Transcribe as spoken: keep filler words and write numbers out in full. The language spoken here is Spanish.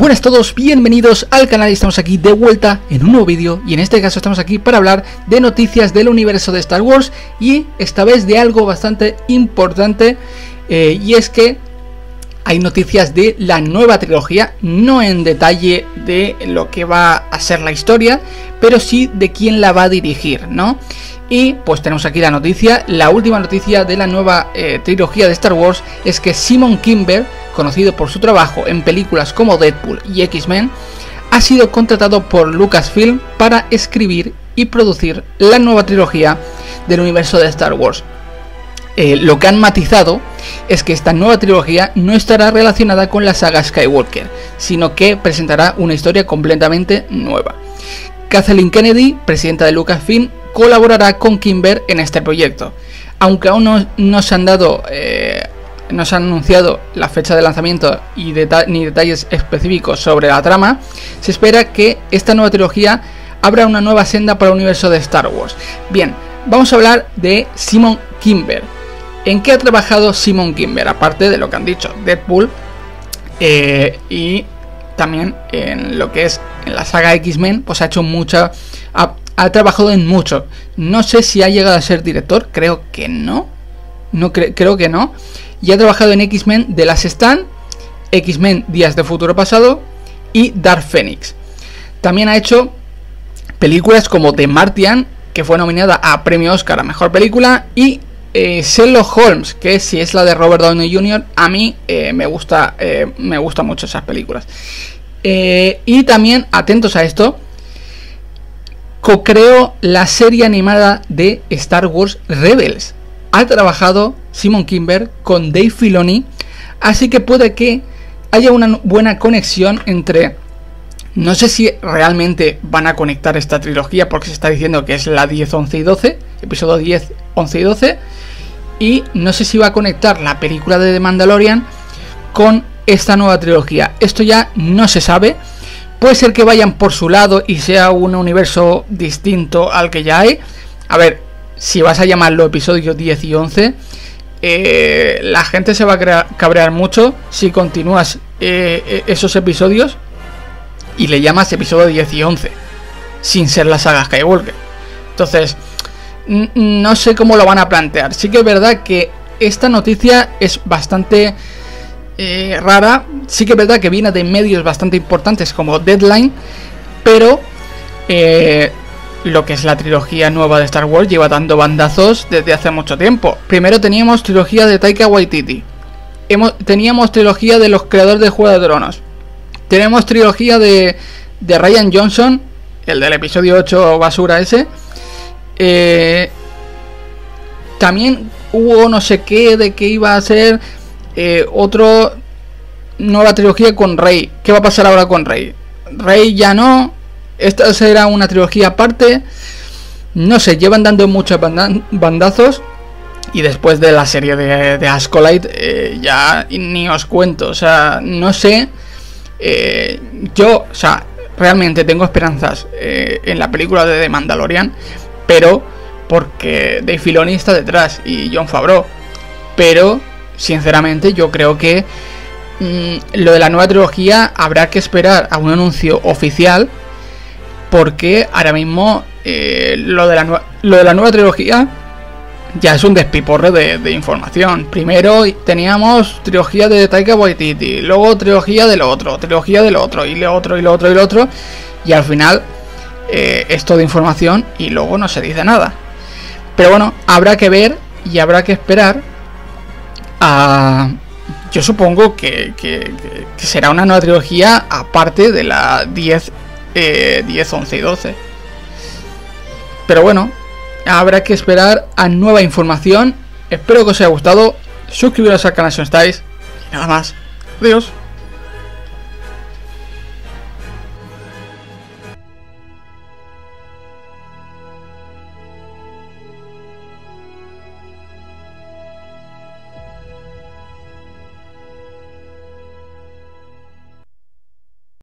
Buenas a todos, bienvenidos al canal. Estamos aquí de vuelta en un nuevo vídeo y en este caso estamos aquí para hablar de noticias del universo de Star Wars y esta vez de algo bastante importante, eh, y es que hay noticias de la nueva trilogía, no en detalle de lo que va a ser la historia, pero sí de quién la va a dirigir, ¿no? Y pues tenemos aquí la noticia, la última noticia de la nueva eh, trilogía de Star Wars es que Simon Kinberg, conocido por su trabajo en películas como Deadpool y X-Men, ha sido contratado por Lucasfilm para escribir y producir la nueva trilogía del universo de Star Wars. Eh, lo que han matizado es que esta nueva trilogía no estará relacionada con la saga Skywalker, sino que presentará una historia completamente nueva. Kathleen Kennedy, presidenta de Lucasfilm, colaborará con Kinberg en este proyecto. Aunque aún no, no se han dado... Eh, no se han anunciado la fecha de lanzamiento y deta ni detalles específicos sobre la trama, se espera que esta nueva trilogía abra una nueva senda para el universo de Star Wars. Bien, vamos a hablar de Simon Kinberg. ¿En qué ha trabajado Simon Kinberg? Aparte de lo que han dicho, Deadpool, eh, y también en lo que es en la saga X-Men, pues ha hecho mucha... Ha, ha trabajado en mucho. No sé si ha llegado a ser director, creo que no. No cre creo que no. Y ha trabajado en X-Men The Last Stand, X-Men Días de Futuro Pasado y Dark Phoenix. También ha hecho películas como The Martian, que fue nominada a Premio Oscar a Mejor Película, y eh, Sherlock Holmes, que si es la de Robert Downey junior, a mí eh, me gusta eh, me gusta mucho esas películas. Eh, y también, atentos a esto, co-creó la serie animada de Star Wars Rebels. Ha trabajado Simon Kinberg con Dave Filoni, así que puede que haya una buena conexión entre... No sé si realmente van a conectar esta trilogía, porque se está diciendo que es la diez, once y doce, episodio diez, once y doce, y no sé si va a conectar la película de The Mandalorian con esta nueva trilogía. Esto ya no se sabe. Puede ser que vayan por su lado y sea un universo distinto al que ya hay. A ver, si vas a llamarlo episodio diez y once, eh, la gente se va a cabrear mucho si continúas eh, esos episodios y le llamas episodio diez y once sin ser la saga Skywalker. Entonces, no sé cómo lo van a plantear. Sí que es verdad que esta noticia es bastante eh, rara. Sí que es verdad que viene de medios bastante importantes como Deadline, pero eh, lo que es la trilogía nueva de Star Wars lleva dando bandazos desde hace mucho tiempo. Primero teníamos trilogía de Taika Waititi, Hemos, teníamos trilogía de los creadores de Juego de Tronos, tenemos trilogía de, de Rian Johnson, el del episodio ocho basura ese, eh, también hubo no sé qué de que iba a ser eh, otro nueva trilogía con Rey. ¿Qué va a pasar ahora con Rey? Rey ya no. Esta será una trilogía aparte. No sé, llevan dando muchos bandazos. Y después de la serie de, de Acolyte, eh, ya ni os cuento. O sea, no sé. Eh, yo, o sea, realmente tengo esperanzas eh, en la película de The Mandalorian. Pero porque Dave Filoni está detrás y Jon Favreau. Pero, sinceramente, yo creo que mmm, lo de la nueva trilogía habrá que esperar a un anuncio oficial. Porque ahora mismo eh, lo, de la lo de la nueva trilogía ya es un despiporre de, de información. Primero teníamos trilogía de Taika Waititi, luego trilogía del otro, trilogía del otro, y lo otro, y lo otro, y lo otro. Y al final eh, es toda información y luego no se dice nada. Pero bueno, habrá que ver y habrá que esperar a... Yo supongo que, que, que será una nueva trilogía aparte de la diez, eh, diez, once y doce. Pero bueno, habrá que esperar a nueva información. Espero que os haya gustado. Suscribiros al canal si no estáis. Y nada más. Adiós.